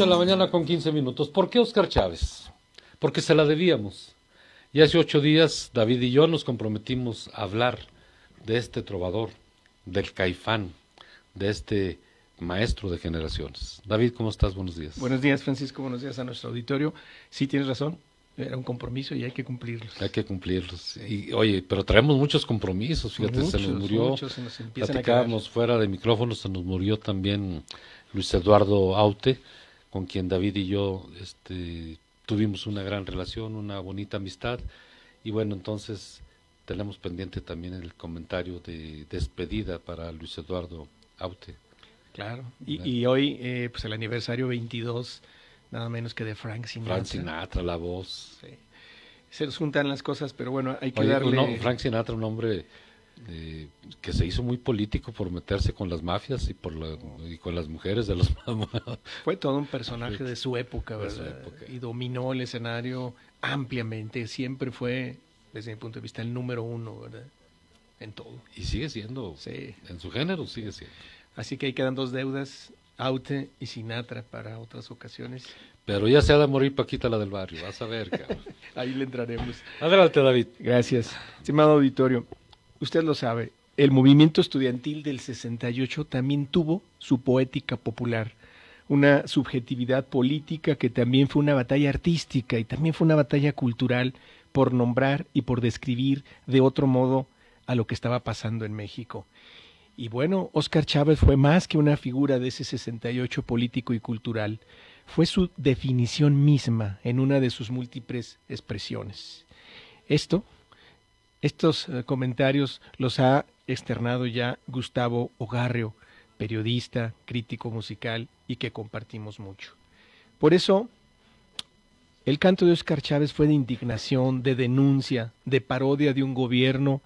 8 de la mañana con 15 minutos. ¿Por qué Óscar Chávez? Porque se la debíamos. Y hace 8 días David y yo nos comprometimos a hablar de este trovador, del Caifán, de este maestro de generaciones. David, ¿cómo estás? Buenos días. Buenos días, Francisco. Buenos días a nuestro auditorio. Sí, tienes razón. Era un compromiso y hay que cumplirlos. Hay que cumplirlos. Y, oye, pero traemos muchos compromisos. Fíjate, se nos murió. Se nos empiezan platicábamos fuera de micrófono, se nos murió también Luis Eduardo Aute, con quien David y yo tuvimos una gran relación, una bonita amistad. Y bueno, entonces tenemos pendiente también el comentario de despedida para Luis Eduardo Aute. Claro. Y hoy, pues el aniversario 22, nada menos que de Frank Sinatra. Frank Sinatra, la voz. Sí. Se nos juntan las cosas, pero bueno, hay que Oye, darle... Frank Sinatra, un hombre que se hizo muy político por meterse con las mafias y con las mujeres de los... Fue todo un personaje de su época, ¿verdad? Y dominó el escenario ampliamente. Siempre fue, desde mi punto de vista, el número uno, ¿verdad? En todo. Y sigue siendo, sí. En su género sigue siendo. Así que ahí quedan dos deudas, Aute y Sinatra, para otras ocasiones. Pero ya se ha de morir Paquita, la del barrio, vas a ver, cabrón. Ahí le entraremos. Adelante, David. Gracias. Estimado auditorio, usted lo sabe, el movimiento estudiantil del 68 también tuvo su poética popular, una subjetividad política que también fue una batalla artística y también fue una batalla cultural por nombrar y por describir de otro modo a lo que estaba pasando en México. Y bueno, Óscar Chávez fue más que una figura de ese 68 político y cultural, fue su definición misma en una de sus múltiples expresiones. Estos comentarios los ha externado ya Gustavo Ogarrio, periodista, crítico musical y que compartimos mucho. Por eso, el canto de Óscar Chávez fue de indignación, de denuncia, de parodia de un gobierno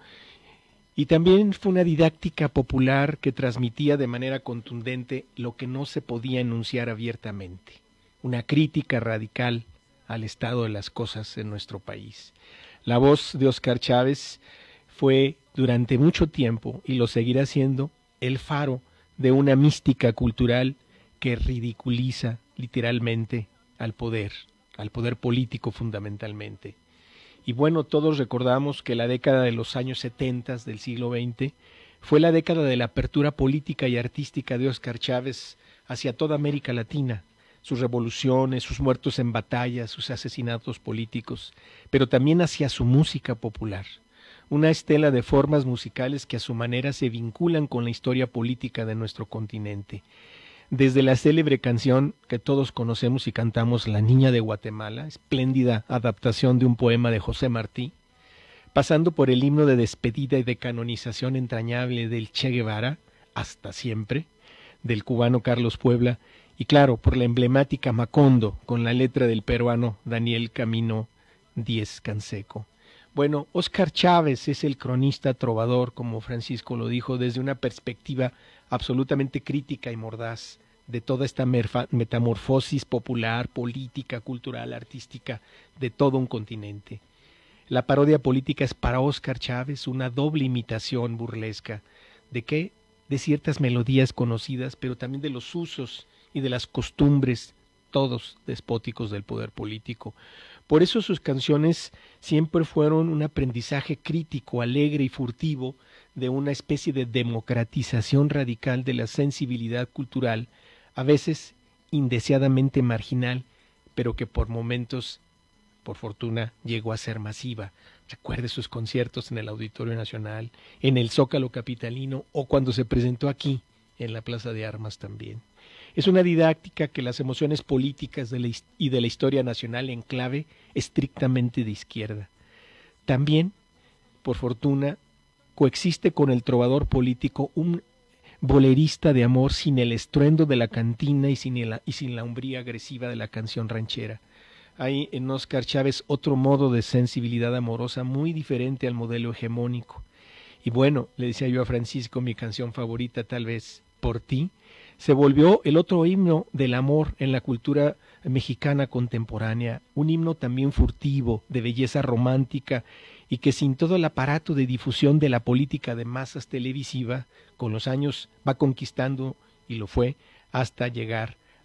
y también fue una didáctica popular que transmitía de manera contundente lo que no se podía enunciar abiertamente, una crítica radical al estado de las cosas en nuestro país. La voz de Óscar Chávez fue durante mucho tiempo, y lo seguirá siendo, el faro de una mística cultural que ridiculiza literalmente al poder político fundamentalmente. Y bueno, todos recordamos que la década de los años 70 del siglo XX fue la década de la apertura política y artística de Óscar Chávez hacia toda América Latina, sus revoluciones, sus muertos en batalla, sus asesinatos políticos, pero también hacia su música popular, una estela de formas musicales que a su manera se vinculan con la historia política de nuestro continente. Desde la célebre canción que todos conocemos y cantamos, La Niña de Guatemala, espléndida adaptación de un poema de José Martí, pasando por el himno de despedida y de canonización entrañable del Che Guevara, Hasta Siempre, del cubano Carlos Puebla, y claro, por la emblemática Macondo, con la letra del peruano Daniel Camino Díez Canseco. Bueno, Óscar Chávez es el cronista trovador, como Francisco lo dijo, desde una perspectiva absolutamente crítica y mordaz de toda esta metamorfosis popular, política, cultural, artística de todo un continente. La parodia política es para Óscar Chávez una doble imitación burlesca. ¿De qué? De ciertas melodías conocidas, pero también de los usos y de las costumbres, todos despóticos del poder político. Por eso sus canciones siempre fueron un aprendizaje crítico, alegre y furtivo de una especie de democratización radical de la sensibilidad cultural, a veces indeseadamente marginal, pero que por momentos, por fortuna, llegó a ser masiva. Recuerde sus conciertos en el Auditorio Nacional, en el Zócalo capitalino o cuando se presentó aquí, en la Plaza de Armas también. Es una didáctica que las emociones políticas y de la historia nacional en clave estrictamente de izquierda. También, por fortuna, coexiste con el trovador político un bolerista de amor sin el estruendo de la cantina y sin la umbría agresiva de la canción ranchera. Hay en Óscar Chávez otro modo de sensibilidad amorosa muy diferente al modelo hegemónico. Y bueno, le decía yo a Francisco, mi canción favorita tal vez, Por ti, se volvió el otro himno del amor en la cultura mexicana contemporánea, un himno también furtivo, de belleza romántica, y que sin todo el aparato de difusión de la política de masas televisiva, con los años va conquistando, y lo fue, hasta llegar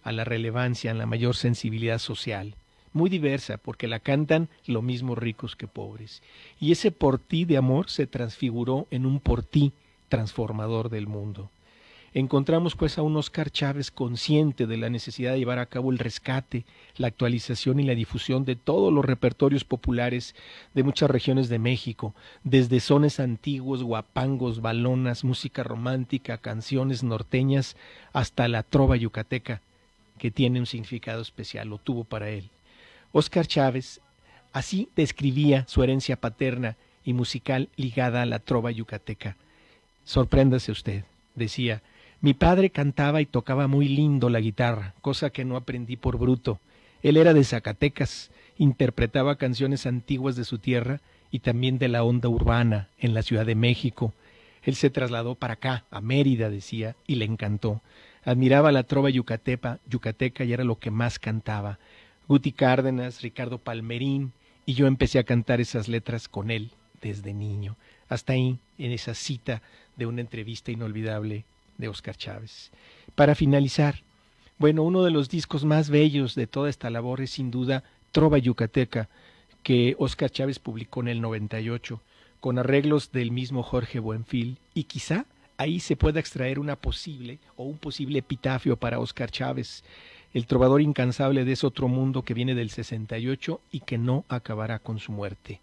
a la relevancia, a la mayor sensibilidad social, muy diversa, porque la cantan lo mismo ricos que pobres. Y ese por ti de amor se transfiguró en un por ti transformador del mundo. Encontramos pues a un Óscar Chávez consciente de la necesidad de llevar a cabo el rescate, la actualización y la difusión de todos los repertorios populares de muchas regiones de México, desde sones antiguos, guapangos, balonas, música romántica, canciones norteñas, hasta la trova yucateca, que tiene un significado especial, lo tuvo para él. Óscar Chávez así describía su herencia paterna y musical ligada a la trova yucateca. Sorpréndase usted, decía: mi padre cantaba y tocaba muy lindo la guitarra, cosa que no aprendí por bruto. Él era de Zacatecas, interpretaba canciones antiguas de su tierra y también de la onda urbana en la Ciudad de México. Él se trasladó para acá, a Mérida, decía, y le encantó. Admiraba la trova yucateca y era lo que más cantaba. Guti Cárdenas, Ricardo Palmerín, y yo empecé a cantar esas letras con él desde niño. Hasta ahí, en esa cita de una entrevista inolvidable de Óscar Chávez. Para finalizar, bueno, uno de los discos más bellos de toda esta labor es sin duda Trova Yucateca, que Óscar Chávez publicó en el 98, con arreglos del mismo Jorge Buenfil, y quizá ahí se pueda extraer un posible epitafio para Óscar Chávez, el trovador incansable de ese otro mundo que viene del 68 y que no acabará con su muerte.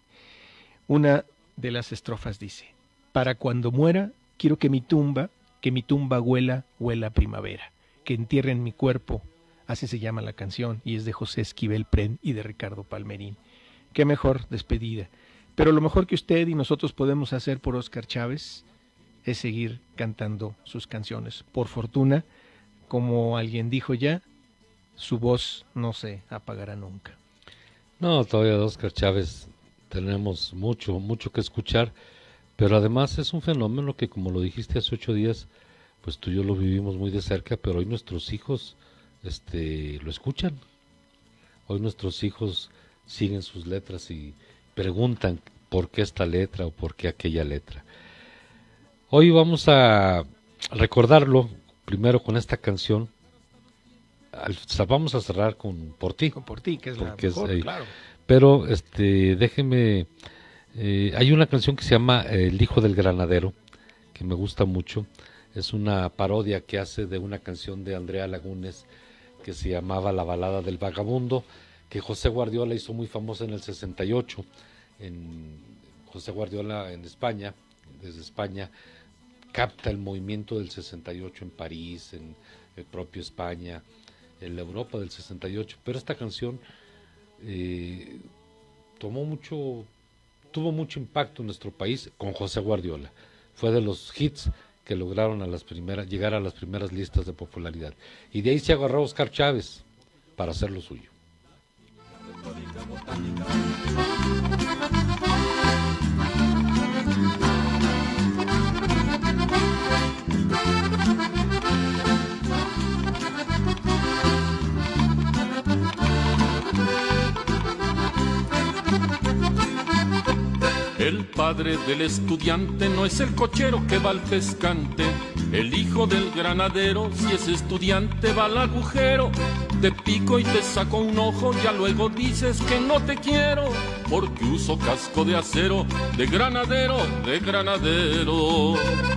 Una de las estrofas dice: para cuando muera, quiero que mi tumba huela a primavera, que entierren mi cuerpo, así se llama la canción, y es de José Esquivel Pren y de Ricardo Palmerín. Qué mejor despedida. Pero lo mejor que usted y nosotros podemos hacer por Óscar Chávez es seguir cantando sus canciones. Por fortuna, como alguien dijo ya, su voz no se apagará nunca. No, todavía de Óscar Chávez tenemos mucho que escuchar, pero además es un fenómeno que, como lo dijiste hace 8 días, pues tú y yo lo vivimos muy de cerca, pero hoy nuestros hijos lo escuchan. Hoy nuestros hijos siguen sus letras y preguntan por qué esta letra o por qué aquella letra. Hoy vamos a recordarlo primero con esta canción. Vamos a cerrar con Por ti. Con Por ti, que es la mejor, claro. Pero déjeme, hay una canción que se llama El hijo del granadero, que me gusta mucho. Es una parodia que hace de una canción de Andrea Lagunes que se llamaba La balada del vagabundo, que José Guardiola hizo muy famosa en el 68. José Guardiola en España, desde España, capta el movimiento del 68 en París, en el propio España, en la Europa del 68, pero esta canción tuvo mucho impacto en nuestro país con José Guardiola. Fue de los hits que lograron llegar a las primeras listas de popularidad. Y de ahí se agarró Óscar Chávez para hacer lo suyo. El padre del estudiante no es el cochero que va al pescante. El hijo del granadero, si es estudiante, va al agujero. Te pico y te saco un ojo, ya luego dices que no te quiero, porque uso casco de acero, de granadero, de granadero.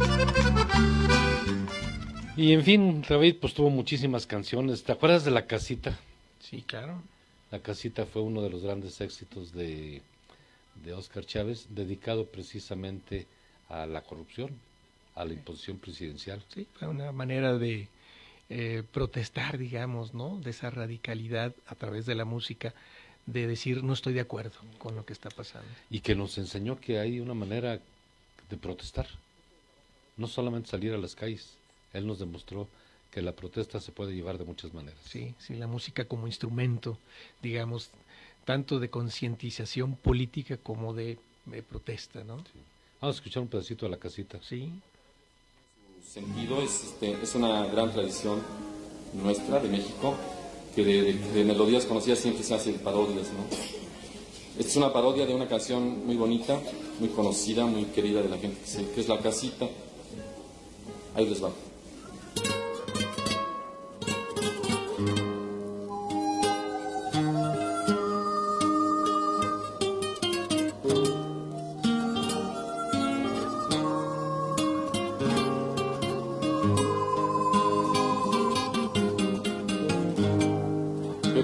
Y en fin, David, pues tuvo muchísimas canciones. ¿Te acuerdas de La Casita? Sí, claro. La Casita fue uno de los grandes éxitos de Óscar Chávez, dedicado precisamente a la corrupción, a la imposición presidencial. Sí, fue una manera de protestar, digamos, ¿no? De esa radicalidad a través de la música, de decir no estoy de acuerdo con lo que está pasando. Y que nos enseñó que hay una manera de protestar, no solamente salir a las calles. Él nos demostró que la protesta se puede llevar de muchas maneras. Sí, sí, la música como instrumento, digamos, tanto de concientización política como de protesta, ¿no? Sí. Vamos a escuchar un pedacito de La Casita. Sí. Su sentido es una gran tradición nuestra, de México, que de melodías conocidas siempre se hacen parodias, ¿no? Esta es una parodia de una canción muy bonita, muy conocida, muy querida de la gente, que es La Casita. Ahí les va.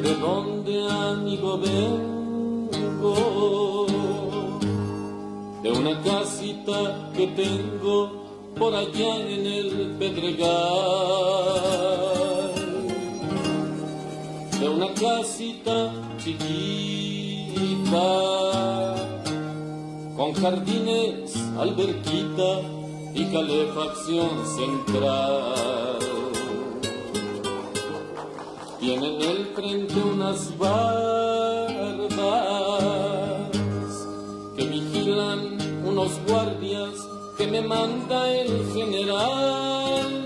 ¿de dónde, amigo, vengo? De una casita que tengo por allá en el Pedregal, de una casita chiquita, con jardines, alberquita y calefacción central. Tiene en el frente unas bardas que vigilan unos guardias que me manda el general.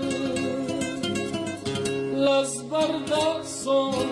Las bardas son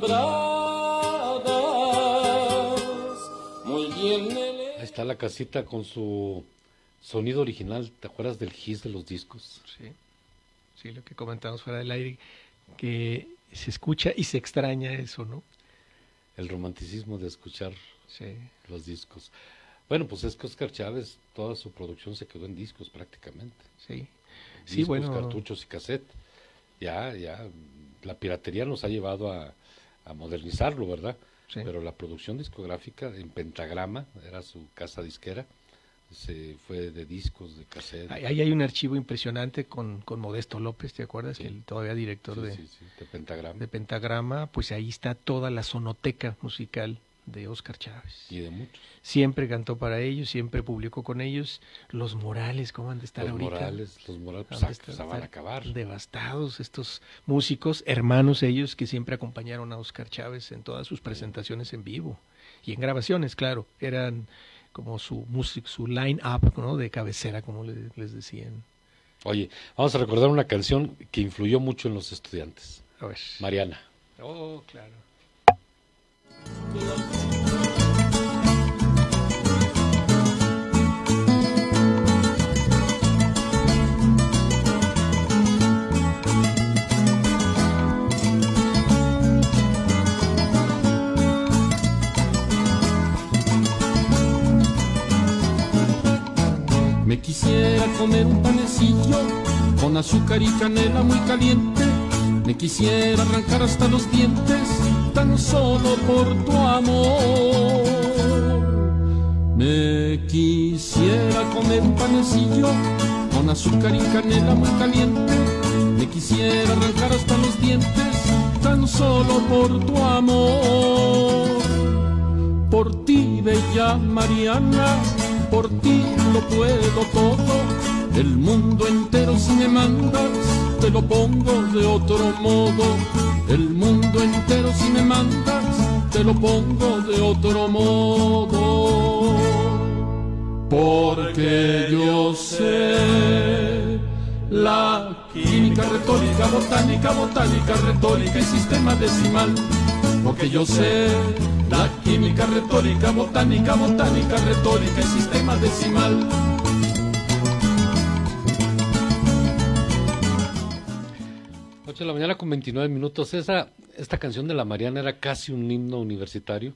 alambradas, muy bien. Ahí está la casita con su sonido original. ¿Te acuerdas del hiss de los discos? Sí, sí, lo que comentamos fuera del aire, que se escucha y se extraña eso, ¿no? El romanticismo de escuchar Sí. los discos. Bueno, pues es que Óscar Chávez, toda su producción se quedó en discos prácticamente. Sí, sí, Discos, bueno. cartuchos y cassette. Ya, la piratería nos ha llevado a modernizarlo, ¿verdad? Sí. Pero la producción discográfica en Pentagrama, era su casa disquera, se fue de discos, de cassette. Ahí hay un archivo impresionante con Modesto López, ¿te acuerdas? Sí. Que el todavía director Sí, de, sí, sí, de Pentagrama. de Pentagrama, pues ahí está toda la sonoteca musical de Óscar Chávez. Y de muchos. Siempre cantó para ellos, siempre publicó con ellos. Los Morales, ¿cómo han de estar Los ahorita? Morales, pues, Han de se van a acabar. devastados estos músicos, hermanos ellos, que siempre acompañaron a Óscar Chávez en todas sus presentaciones en vivo. Y en grabaciones, claro, eran como su line-up, ¿no? De cabecera, como les decían. Oye, vamos a recordar una canción que influyó mucho en los estudiantes. A ver. Mariana. Oh, claro. Me quisiera comer un panecillo con azúcar y canela muy caliente. Me quisiera arrancar hasta los dientes tan solo por tu amor. Me quisiera comer un panecillo con azúcar y canela muy caliente. Me quisiera arrancar hasta los dientes tan solo por tu amor. Por ti, bella Mariana, por ti lo puedo todo. El mundo entero si me mandas, te lo pongo de otro modo. El mundo entero si me mandas, te lo pongo de otro modo. Porque yo sé la química, retórica, botánica, retórica y sistema decimal. Porque yo sé la química, retórica, botánica, retórica y sistema decimal. 8 de la mañana con 29 minutos. Esta canción de la Mariana era casi un himno universitario,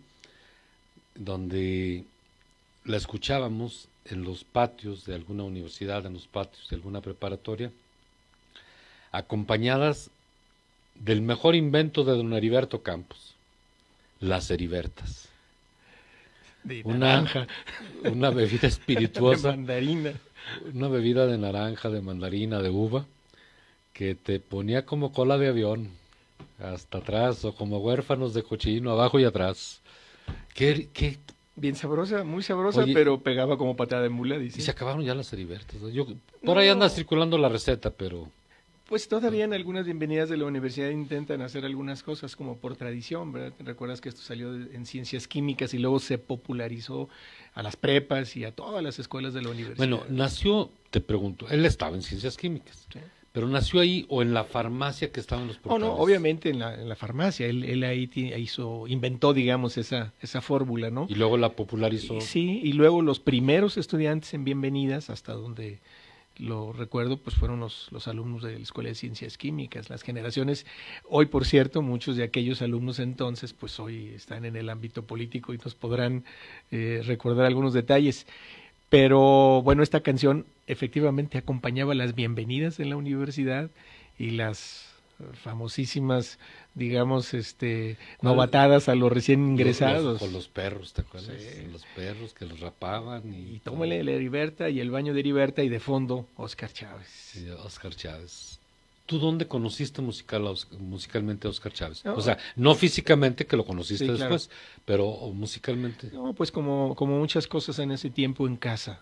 donde la escuchábamos en los patios de alguna universidad, en los patios de alguna preparatoria, acompañadas del mejor invento de don Heriberto Campos, las heribertas. De Una naranja. Una bebida espirituosa, De mandarina. una bebida de naranja, de mandarina, de uva, que te ponía como cola de avión, hasta atrás, o como huérfanos de cochino, abajo y atrás. ¿Qué? Bien sabrosa, muy sabrosa, Oye, pero pegaba como patada de mula, Y dice. se acabaron ya las heribertas, ¿no? Por ahí anda circulando la receta, pero Pues todavía en algunas bienvenidas de la universidad intentan hacer algunas cosas como por tradición, ¿verdad? ¿Recuerdas que esto salió en ciencias químicas y luego se popularizó a las prepas y a todas las escuelas de la universidad? bueno, nació, te pregunto, él estaba en ciencias químicas, Sí. pero nació ahí o en la farmacia que estaba en los Oh, portales. no, obviamente en la farmacia, él ahí inventó, digamos, esa fórmula, ¿no? Y luego la popularizó. Sí, y luego los primeros estudiantes en bienvenidas, hasta donde lo recuerdo, pues fueron los alumnos de la Escuela de Ciencias Químicas. Las generaciones, hoy por cierto, muchos de aquellos alumnos entonces, pues hoy están en el ámbito político y nos podrán recordar algunos detalles. Pero bueno, esta canción efectivamente acompañaba las bienvenidas en la universidad y las famosísimas, digamos, novatadas a los recién ingresados. Con los perros, ¿te acuerdas? Sí. Los perros que los rapaban. Y tómale la Heriberta y el baño de Heriberta y de fondo Óscar Chávez. Sí, Óscar Chávez. ¿Tú dónde conociste musicalmente a Óscar Chávez? No. O sea, no físicamente, que lo conociste Sí, después, pero musicalmente. No, pues como muchas cosas en ese tiempo en casa,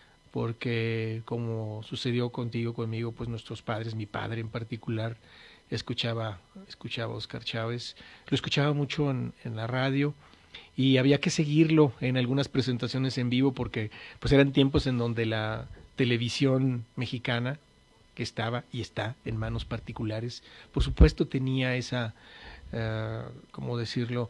porque como sucedió conmigo, pues nuestros padres, mi padre en particular, escuchaba a Óscar Chávez, lo escuchaba mucho en la radio y había que seguirlo en algunas presentaciones en vivo porque pues eran tiempos en donde la televisión mexicana, que estaba y está en manos particulares, por supuesto tenía esa, ¿cómo decirlo?,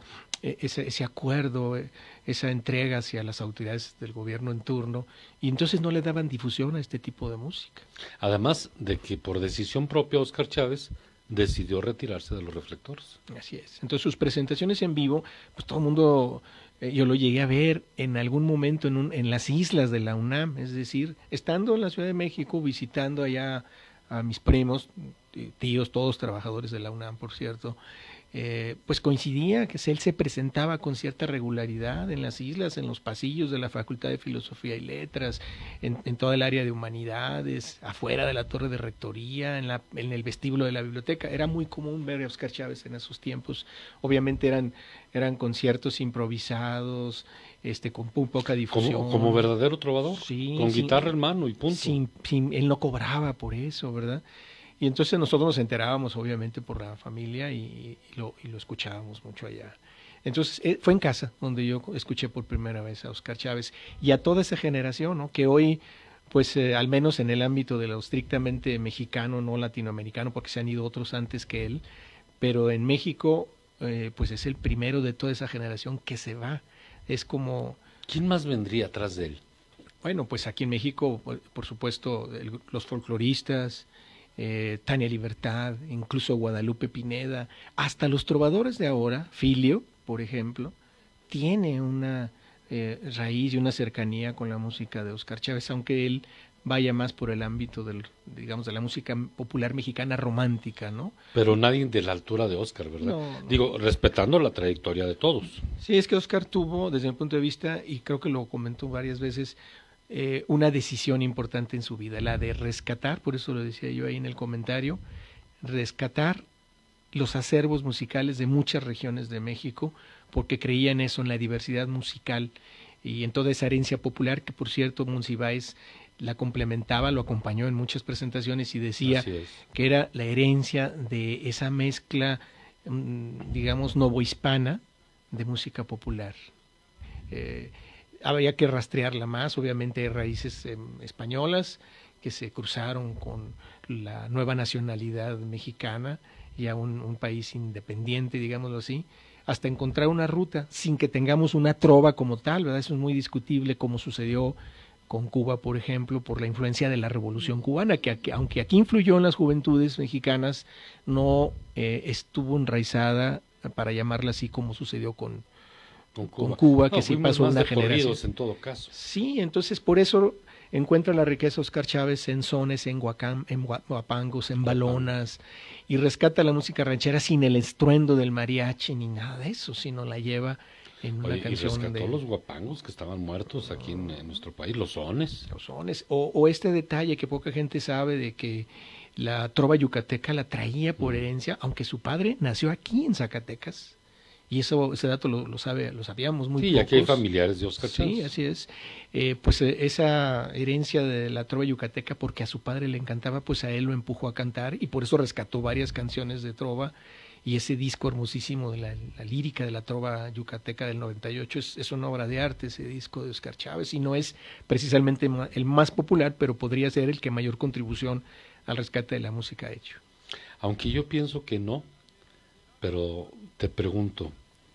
ese acuerdo, esa entrega hacia las autoridades del gobierno en turno, y entonces no le daban difusión a este tipo de música. Además de que por decisión propia Óscar Chávez decidió retirarse de los reflectores. Así es. Entonces sus presentaciones en vivo, pues todo el mundo, yo lo llegué a ver en algún momento en las islas de la UNAM, es decir, estando en la Ciudad de México, visitando allá a mis primos, tíos, todos trabajadores de la UNAM, por cierto, pues coincidía que él se presentaba con cierta regularidad en las islas, en los pasillos de la Facultad de Filosofía y Letras, en toda el área de humanidades, afuera de la torre de rectoría, en el vestíbulo de la biblioteca. Era muy común ver a Óscar Chávez en esos tiempos. Obviamente eran conciertos improvisados, con muy poca difusión. Como verdadero trovador, sí, con guitarra en mano y punto. Él no cobraba por eso, ¿verdad? Y entonces nosotros nos enterábamos, obviamente, por la familia y lo escuchábamos mucho allá. Entonces fue en casa donde yo escuché por primera vez a Óscar Chávez y a toda esa generación, ¿no?, que hoy, pues al menos en el ámbito de lo estrictamente mexicano, no latinoamericano, porque se han ido otros antes que él, pero en México, pues es el primero de toda esa generación que se va. Es como... ¿Quién más vendría atrás de él? Bueno, pues aquí en México, por supuesto, los folcloristas, Tania Libertad, incluso Guadalupe Pineda, hasta los trovadores de ahora, Filio, por ejemplo, tiene una raíz y una cercanía con la música de Óscar Chávez, aunque él vaya más por el ámbito de la música popular mexicana romántica, ¿no? Pero nadie de la altura de Óscar, ¿verdad? No. Digo, respetando la trayectoria de todos. Sí, es que Óscar tuvo, desde mi punto de vista, y creo que lo comentó varias veces, una decisión importante en su vida, la de rescatar, por eso lo decía yo ahí en el comentario, rescatar los acervos musicales de muchas regiones de México, porque creía en eso, en la diversidad musical y en toda esa herencia popular, que por cierto Monsiváis la complementaba, lo acompañó en muchas presentaciones y decía que era la herencia de esa mezcla, digamos, novohispana de música popular. Había que rastrearla más, obviamente raíces españolas que se cruzaron con la nueva nacionalidad mexicana y a un país independiente, digámoslo así, hasta encontrar una ruta sin que tengamos una trova como tal, ¿verdad? Eso es muy discutible, como sucedió con Cuba, por ejemplo, por la influencia de la Revolución Cubana, que aunque aquí influyó en las juventudes mexicanas, no estuvo enraizada, para llamarla así, como sucedió con Cuba, que sí pasó una generación. En todo caso. Sí, entonces por eso encuentra la riqueza Óscar Chávez en sones, en guapangos, en balonas, y rescata la música ranchera sin el estruendo del mariachi ni nada de eso, sino la lleva en una canción. Y rescató los guapangos que estaban muertos aquí en nuestro país, los sones. Los sones, o este detalle que poca gente sabe de que la trova yucateca la traía por herencia, aunque su padre nació aquí en Zacatecas. Y ese dato lo sabíamos muy pocos. Sí, aquí hay familiares de Óscar Chávez. Sí, así es. Pues esa herencia de la trova yucateca, porque a su padre le encantaba, pues a él lo empujó a cantar y por eso rescató varias canciones de trova. Y ese disco hermosísimo de la lírica de la trova yucateca del 98 es una obra de arte, ese disco de Óscar Chávez. Y no es precisamente el más popular, pero podría ser el que mayor contribución al rescate de la música ha hecho. Aunque yo pienso que no, pero te pregunto,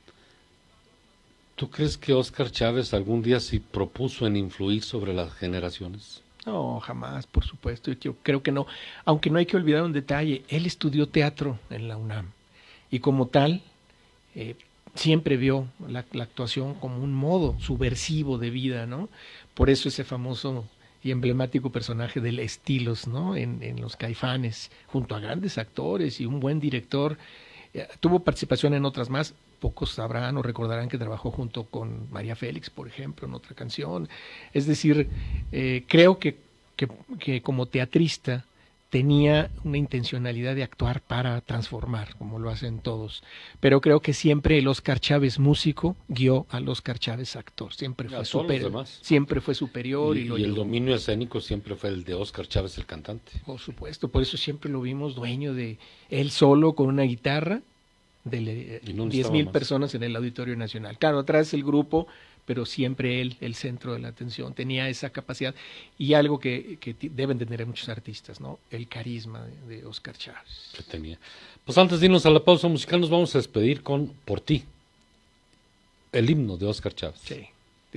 ¿tú crees que Óscar Chávez algún día se propuso en influir sobre las generaciones? No, jamás, por supuesto. Yo creo que no. Aunque no hay que olvidar un detalle, él estudió teatro en la UNAM y como tal siempre vio la actuación como un modo subversivo de vida, ¿no? Por eso ese famoso y emblemático personaje del Estilos, ¿no? En Los Caifanes, junto a grandes actores y un buen director. Tuvo participación en otras más. Pocos sabrán o recordarán que trabajó junto con María Félix, por ejemplo, en otra canción. Es decir, creo que como teatrista tenía una intencionalidad de actuar para transformar, como lo hacen todos. Pero creo que siempre el Óscar Chávez músico guió al Óscar Chávez actor. Siempre fue superior. Y el dominio escénico siempre fue el de Óscar Chávez, el cantante. Por supuesto, por eso siempre lo vimos dueño de él solo con una guitarra, de 10,000 personas en el Auditorio Nacional. Claro, atrás el grupo, pero siempre él, el centro de la atención, tenía esa capacidad y algo que deben tener muchos artistas, ¿no? El carisma de Óscar Chávez. Que tenía. Pues antes de irnos a la pausa musical nos vamos a despedir con Por ti, el himno de Óscar Chávez. Sí.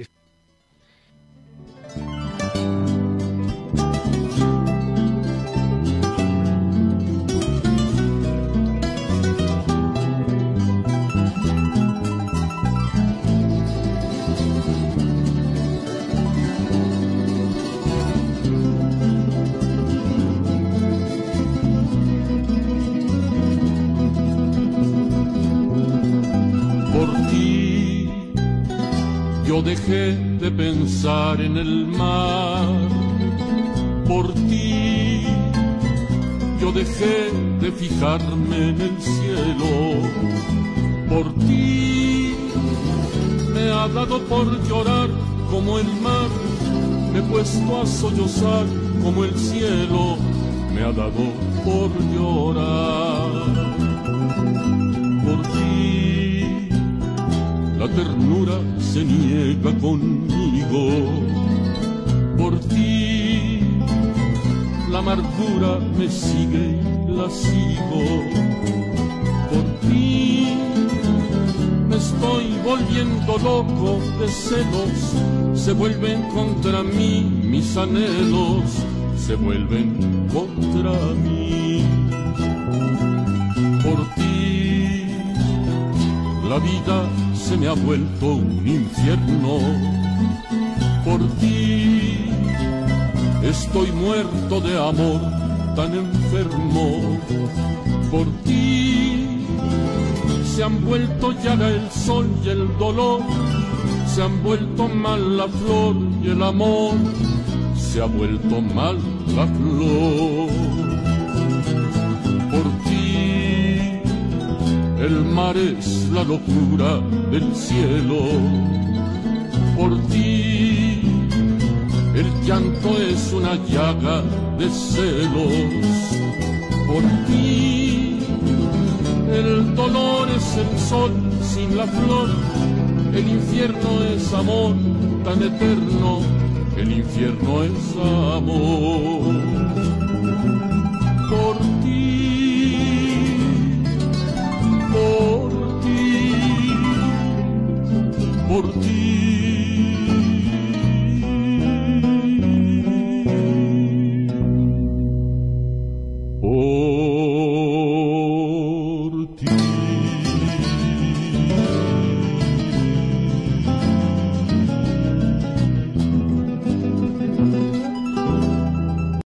Yo dejé de pensar en el mar, por ti. Yo dejé de fijarme en el cielo, por ti. Me ha dado por llorar como el mar, me he puesto a sollozar como el cielo, me ha dado por llorar. Por ti la ternura se niega conmigo, por ti la amargura me sigue y la sigo, por ti me estoy volviendo loco de celos, se vuelven contra mí mis anhelos, se vuelven contra mí. Por ti la vida se me ha vuelto un infierno, por ti estoy muerto de amor tan enfermo, por ti se han vuelto llaga el sol y el dolor, se han vuelto mal la flor y el amor, se ha vuelto mal la flor. Por ti el mar es la locura del cielo, por ti el llanto es una llaga de celos, por ti el dolor es el sol sin la flor, el infierno es amor tan eterno, el infierno es amor.